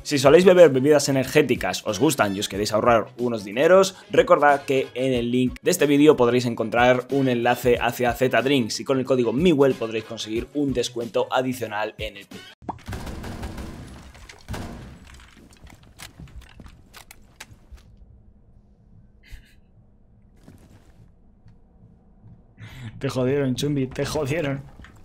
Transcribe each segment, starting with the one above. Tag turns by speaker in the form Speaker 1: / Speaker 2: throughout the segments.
Speaker 1: Si soléis beber bebidas energéticas, os gustan y os queréis ahorrar unos dineros, recordad que en el link de este vídeo podréis encontrar un enlace hacia Z-Drinks y con el código MIWELL podréis conseguir un descuento adicional en el pedido. Te jodieron, Chumbi, te jodieron.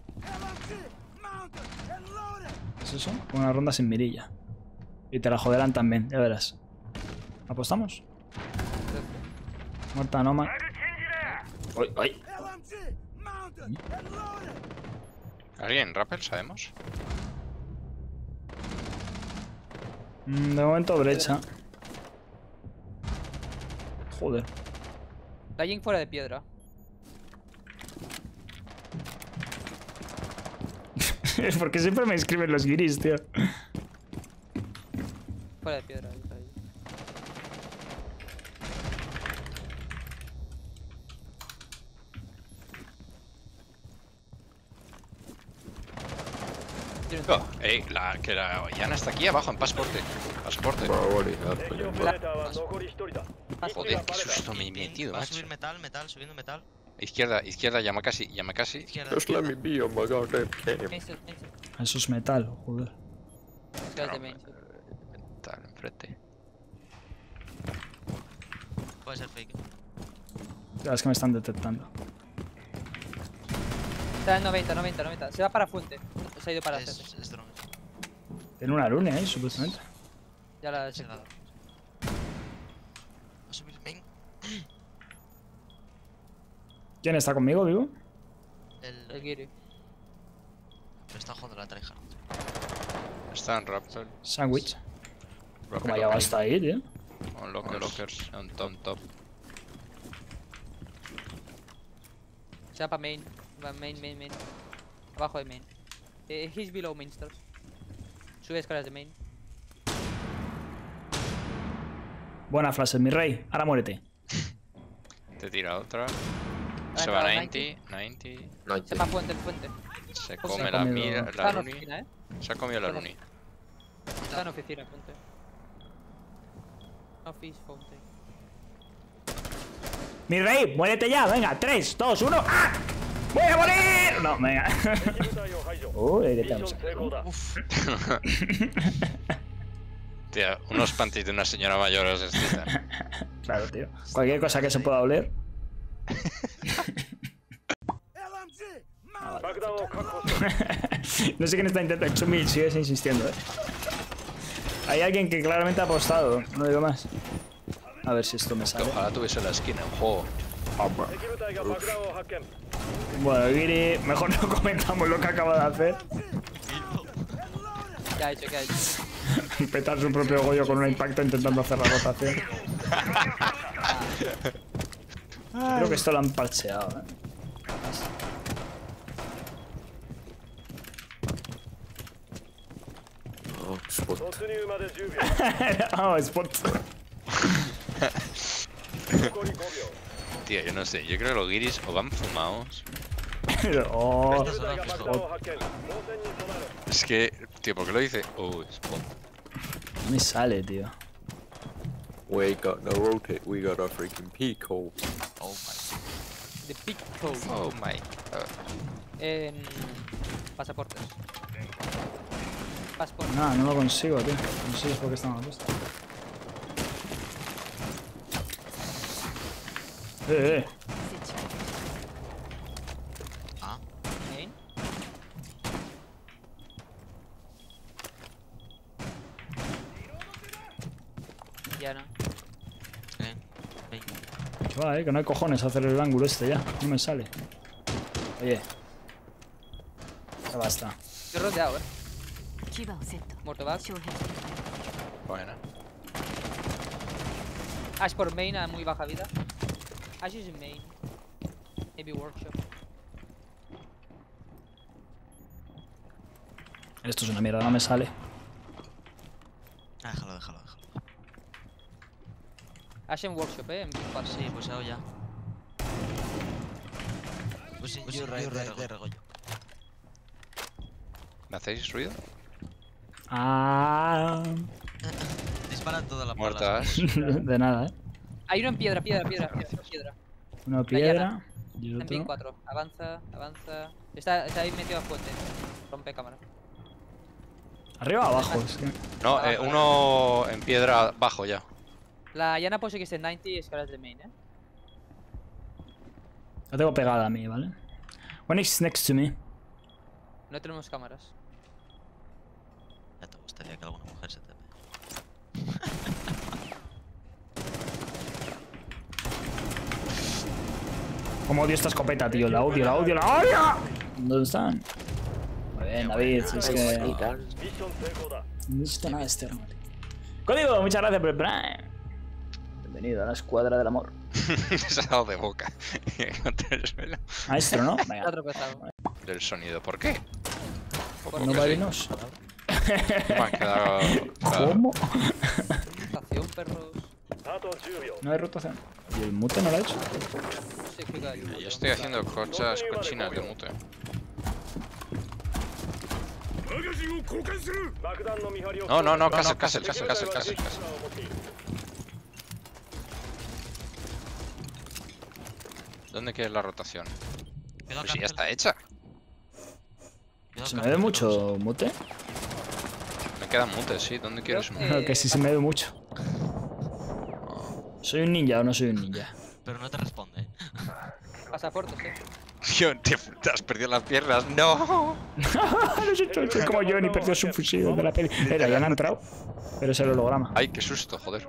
Speaker 1: ¿Qué es eso? Una ronda sin mirilla. Y te la joderán también, ya verás. ¿Apostamos? Muerta Noma. ¡Uy, uy!
Speaker 2: ¿Alguien rappel, sabemos?
Speaker 1: De momento brecha. Joder.
Speaker 3: Dying fuera de piedra.
Speaker 1: ¿Por qué siempre me escriben los guiris, tío?
Speaker 3: Fuera de piedra. Ahí.
Speaker 2: Oh, que la Yana está aquí abajo en pasaporte. Pasaporte. Joder, qué susto me he metido,
Speaker 4: Va a
Speaker 2: macho.
Speaker 4: subir metal, subiendo metal.
Speaker 2: Izquierda, llama casi.
Speaker 4: Izquierda.
Speaker 5: Just let me be on my goddamn game.
Speaker 3: Mainstream.
Speaker 1: Eso es metal, joder.
Speaker 3: Izquierda de mainstream.
Speaker 2: Está enfrente.
Speaker 4: Puede ser fake.
Speaker 1: Ya es que me están detectando.
Speaker 3: Está en 90. Se va para fuente. Se ha ido para CC.
Speaker 4: Es drone.
Speaker 1: Tiene una luna, supuestamente.
Speaker 3: Ya la he
Speaker 4: Sí,
Speaker 3: checado.
Speaker 4: nada. Va a subir main.
Speaker 1: ¿Quién está conmigo, digo?
Speaker 3: El Giri.
Speaker 4: Me está jugando la tryhard.
Speaker 2: Está en rappel.
Speaker 1: Sándwich.
Speaker 2: Rappel
Speaker 1: ¿Cómo ha llegado hasta ahí, tío?
Speaker 2: On lockers. On top.
Speaker 3: Se va para main. Va main. Abajo de main. He's below main stairs. Sube escaleras de main.
Speaker 1: Buena frase, mi rey. Ahora muérete.
Speaker 2: Te tira otra.
Speaker 3: Ha
Speaker 2: Se va a
Speaker 3: entrado
Speaker 2: 90.
Speaker 5: No,
Speaker 3: Se va fuente.
Speaker 2: Se
Speaker 3: Pues
Speaker 2: come
Speaker 3: se ha
Speaker 2: la
Speaker 1: comido.
Speaker 2: mira,
Speaker 3: Está
Speaker 2: la
Speaker 3: en
Speaker 2: Luni.
Speaker 3: oficina,
Speaker 2: Se ha comido la Luni.
Speaker 3: Está en oficina, fuente. Office, fuente.
Speaker 1: Mi rey, muérete ya. Venga, 3, 2, 1. ¡Ah! ¡Voy a morir! No, venga. Uy, ¿qué tal?
Speaker 2: Tío, unos panties de una señora mayor os excitan.
Speaker 1: Claro, tío. Cualquier cosa que se pueda oler. No sé quién está intentando. Chumil, sigues insistiendo, Hay alguien que claramente ha apostado. No digo más. A ver si esto me sale.
Speaker 2: Ojalá tuviese la esquina en juego.
Speaker 1: Bueno, Giri, mejor no comentamos lo que acaba de hacer.
Speaker 3: ¿Qué ha hecho?
Speaker 1: Petar su propio Goyo con un impacto intentando hacer la rotación. Creo que esto lo han parcheado,
Speaker 5: Oh, spot.
Speaker 1: Oh, spot.
Speaker 2: Tío, yo no sé. Yo creo que los guiris o van fumados.
Speaker 1: Oh,
Speaker 4: Esta zona fijo.
Speaker 2: Es que, tío, ¿por qué lo dice? Oh, spot.
Speaker 1: no me sale, tío.
Speaker 5: We ain't got no rotate, we got a freaking peak hole.
Speaker 4: Oh my.
Speaker 3: The Big Code.
Speaker 2: Oh my.
Speaker 3: En pasaportes. Pasaporte.
Speaker 1: Nada, no lo consigo, tío. No sé si es porque está mal puesto.
Speaker 4: Ah,
Speaker 3: Main. Ya no.
Speaker 4: bien. Main.
Speaker 1: Que va, que no hay cojones hacer el ángulo este ya. No me sale. Oye. Ya basta.
Speaker 3: Estoy rodeado,
Speaker 6: 牙をセット
Speaker 3: Muerto back.
Speaker 6: 障壁
Speaker 2: Buena.
Speaker 3: Ash por main a muy baja vida. Ash is in main. Maybe workshop.
Speaker 1: Esto es una mierda, no me sale.
Speaker 4: Ah, déjalo.
Speaker 3: Ash en workshop, en Big Pass.
Speaker 4: Sí, pues hago ya. Pues sí, yo de regollo.
Speaker 2: ¿Me hacéis ruido?
Speaker 1: Ah.
Speaker 4: para toda la
Speaker 2: Muertas.
Speaker 1: De nada,
Speaker 3: Hay uno en piedra.
Speaker 1: Una piedra y
Speaker 3: Está en ping
Speaker 1: otro.
Speaker 3: 4. Avanza. Está ahí metido a fuente. Rompe cámara.
Speaker 1: ¿Arriba o abajo? Es que...
Speaker 2: No, uno en piedra abajo ya.
Speaker 3: La Yana puede que esté en 90 y escalas de main,
Speaker 1: La tengo pegada a mí, ¿vale? One is next to me.
Speaker 3: No tenemos cámaras.
Speaker 4: Ya te gustaría que alguna mujer se te ve.
Speaker 1: Como odio esta escopeta, tío. La odio. ¿Dónde están? Muy bien, David. Si es que... No necesito nada de este hermano. Código, muchas gracias por el Prime. Bienvenido a la escuadra del amor.
Speaker 2: Se ha dado de boca. Contra el suelo.
Speaker 1: Maestro, ¿no?
Speaker 3: Está
Speaker 1: Venga.
Speaker 3: tropezado.
Speaker 2: Del sonido. ¿Por qué?
Speaker 1: ¿No marinos?
Speaker 2: Me han quedado...
Speaker 1: ¿Cómo?
Speaker 3: Estación, perros.
Speaker 1: No hay rotación. ¿Y el mute no lo ha hecho?
Speaker 3: No sé qué hay.
Speaker 2: Yo estoy haciendo cosas cochinas de mute. No, castle. ¿Dónde quieres la rotación?
Speaker 4: Cuidado,
Speaker 2: Pues si ya
Speaker 4: cárcel.
Speaker 2: está hecha.
Speaker 4: Cuidado,
Speaker 1: ¿Se me
Speaker 4: cárcel,
Speaker 1: ve mucho mute?
Speaker 2: Me quedan mutes, sí. ¿Dónde quieres un mute?
Speaker 1: Que sí se me ve mucho. ¿Soy un ninja o no soy un ninja?
Speaker 4: Pero no te responde,
Speaker 3: Pasaportes,
Speaker 2: Tío, te has perdido las piernas. ¡No!
Speaker 1: Soy como Johnny, perdió su fusil de la peli. Era, ya han entrado. Pero es el holograma.
Speaker 2: Ay, qué susto, joder.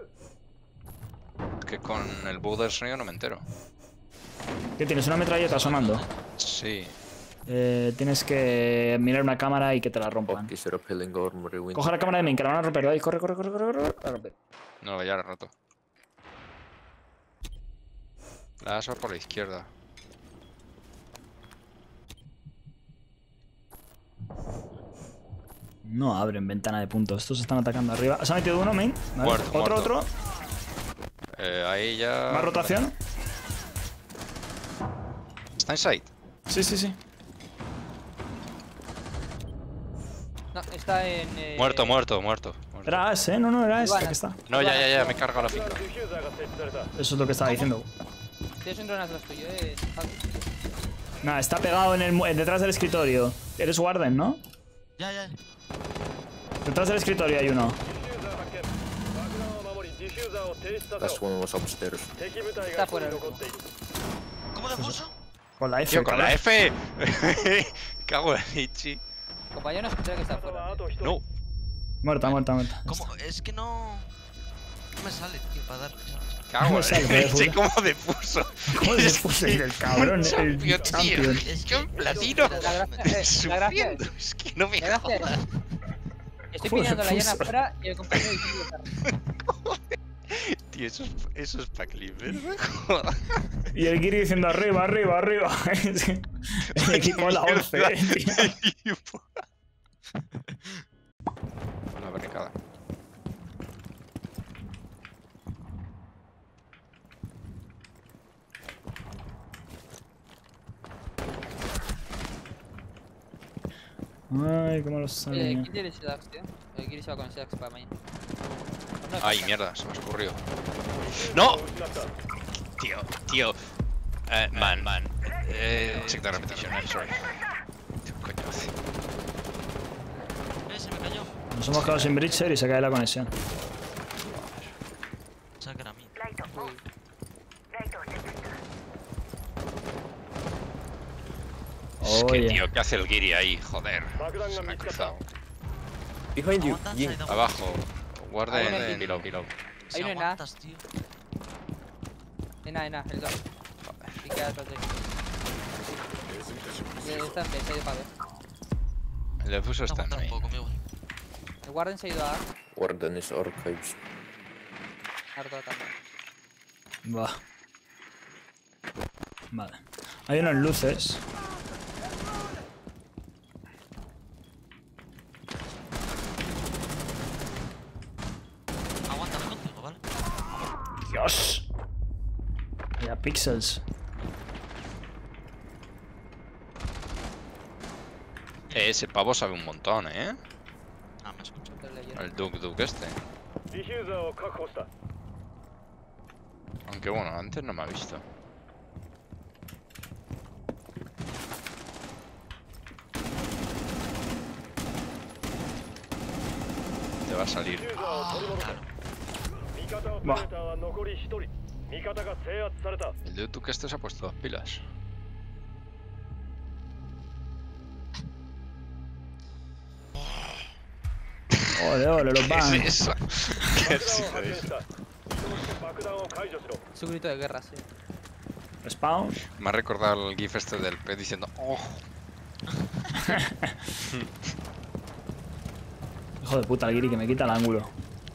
Speaker 2: Que con el bug del sonido no me entero.
Speaker 1: ¿Qué tienes? ¿Una metralleta sonando?
Speaker 2: Sí.
Speaker 1: Tienes que mirar una cámara y que te la rompan.
Speaker 5: Fuck is repelling armor wind.
Speaker 1: Coge la cámara de main, que la van a romper. Ahí, corre. A romper.
Speaker 2: No, ya la he roto. La vas a por la izquierda.
Speaker 1: No abren ventana de puntos. Estos están atacando arriba. Se ha metido uno, main. Vale.
Speaker 2: Muerto,
Speaker 1: Otro.
Speaker 2: Ahí ya...
Speaker 1: Más rotación.
Speaker 2: ¿Está en site?
Speaker 1: Sí.
Speaker 3: No, está en.
Speaker 2: Muerto.
Speaker 1: Era As, ¿eh? No, era As. Aquí está.
Speaker 2: No, ya, me he cargado la finca.
Speaker 1: Eso es lo que estaba diciendo.
Speaker 3: Tienes un drone atrás tuyo,
Speaker 1: Nada, está pegado en detrás del escritorio. Eres Warden, ¿no?
Speaker 4: Ya.
Speaker 1: Detrás del escritorio hay uno.
Speaker 5: Last one was upstairs.
Speaker 3: Está fuera.
Speaker 4: ¿Cómo defuso?
Speaker 1: Con la F.
Speaker 2: Tío, con la
Speaker 1: cabrón.
Speaker 2: F. Cago en Ichi.
Speaker 3: Compañero, no escuché que está fuera.
Speaker 2: No.
Speaker 1: Muerta.
Speaker 4: ¿Cómo? Es que no... No me sale, tío, para darle.
Speaker 2: Cago
Speaker 1: No sale,
Speaker 2: en
Speaker 1: joder,
Speaker 2: Ichi, ¿cómo defuso?
Speaker 1: ¿Cómo se puso ahí el cabrón? El champion.
Speaker 4: Es
Speaker 2: ¡Qué platino!
Speaker 3: La gracia
Speaker 2: Sufriendo. Es que no me
Speaker 3: La gracia
Speaker 2: jodas.
Speaker 3: Estoy
Speaker 1: ¿Cómo
Speaker 3: pillando
Speaker 1: se
Speaker 3: la llana
Speaker 1: puso?
Speaker 3: afuera y el compañero diciendo
Speaker 2: Tío, eso es pa' clip, ¿eh? Joder.
Speaker 1: Y el Giri diciendo arriba. Es que el equipo de la 11, tío.
Speaker 2: Una barricada.
Speaker 1: Ay, cómo los salen.
Speaker 3: ¿Quién tiene Sedax, tío? El Giri se va con Sedax para main.
Speaker 2: Ay, mierda, se me ha escurrido. ¡No! Tío. Man. Check the repetition, sorry. Coño hace.
Speaker 4: Se me cayó.
Speaker 1: Nos hemos quedado sin Bridger y se cae la conexión.
Speaker 4: Pensaba que era mí.
Speaker 2: Es que,
Speaker 1: Oye.
Speaker 2: tío, ¿qué hace el Giri ahí? Joder. Se me ha cruzado.
Speaker 5: Behind you,
Speaker 4: Aguanta,
Speaker 5: Yin.
Speaker 4: side up.
Speaker 2: Abajo. Guarda
Speaker 3: Hay uno
Speaker 2: en
Speaker 3: aquí.
Speaker 2: below.
Speaker 4: Si
Speaker 3: Hay uno en A.
Speaker 4: aguantas, tío.
Speaker 3: En A, el 2. Y queda atrás de ahí. Está en B, se ha ido para B.
Speaker 2: El defuso está en
Speaker 4: Aguantar un
Speaker 2: ahí.
Speaker 4: poco, mi igual.
Speaker 3: El Warden se ha ido a A.
Speaker 5: Warden is archives.
Speaker 3: Harto también.
Speaker 1: Va. Vale. Hay uno en luces.
Speaker 4: Aguántame contigo, ¿vale?
Speaker 1: Dios. Vaya pixels.
Speaker 2: Ese pavo sabe un montón, ¿eh?
Speaker 4: Ah, me escucho.
Speaker 3: Estoy leyendo.
Speaker 2: El Duke este. Aunque bueno, antes no me ha visto. Te va a salir.
Speaker 1: Buah.
Speaker 2: El de tú que este se ha puesto las pilas.
Speaker 1: Ole, ole, los
Speaker 2: ¿Qué
Speaker 1: van.
Speaker 2: es eso? ¿Qué es eso?
Speaker 3: Es un grito de guerra, sí.
Speaker 1: Spawn.
Speaker 2: Me ha recordado el gif este del pez diciendo ¡oh!
Speaker 1: Hijo de puta, el Giri que me quita el ángulo.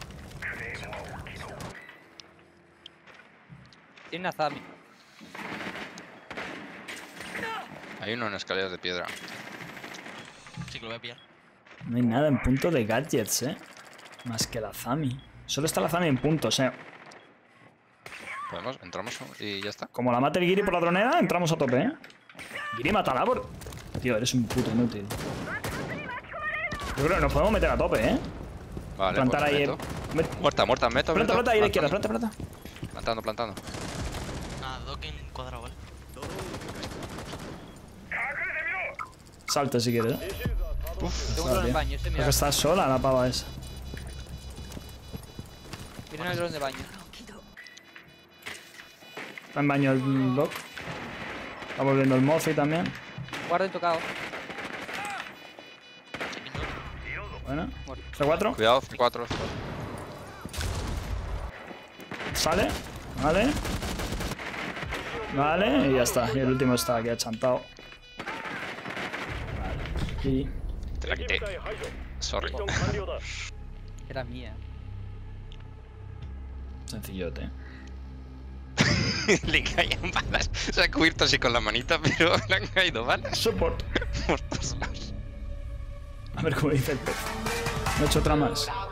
Speaker 3: Tiene una Zami.
Speaker 2: Hay uno en escaleras de piedra.
Speaker 4: Sí que lo voy a pillar.
Speaker 1: No hay nada en punto de gadgets, Más que la Zami. Solo está la Zami en puntos,
Speaker 2: ¿Podemos? ¿Entramos y ya está?
Speaker 1: Como la mate el Giri por la dronera, entramos a tope, Giri, mátala por... Tío, eres un puto inútil. Yo creo que nos podemos meter a tope,
Speaker 2: Vale,
Speaker 1: Plantar
Speaker 2: pues me
Speaker 1: ahí...
Speaker 2: meto. Muerta, muerta, meto.
Speaker 1: Planta ahí a la izquierda,
Speaker 2: plantando.
Speaker 1: planta.
Speaker 2: Plantando, plantando.
Speaker 4: Nada, docking cuadrado, ¿vale?
Speaker 1: Salta si quieres,
Speaker 3: Tengo un dron en baño, ese
Speaker 1: Creo
Speaker 3: mira.
Speaker 1: que está sola la pava esa.
Speaker 3: Miren el dron de baño.
Speaker 1: Está en baño el Doc. Está volviendo el Mozi también.
Speaker 3: Guarden tocado.
Speaker 1: Bueno. C4.
Speaker 2: Cuidado, C4.
Speaker 1: Sale. Vale. Vale, y ya está. Y el último está aquí achantado. Vale. Y...
Speaker 2: Te la quité. Sorry.
Speaker 3: Era mía.
Speaker 1: Sencillote.
Speaker 2: Le caían balas. Se ha cubierto así con la manita, pero le han caído balas.
Speaker 1: Support.
Speaker 2: Por todos lados.
Speaker 1: A ver cómo dice el pez. Me he hecho otra más.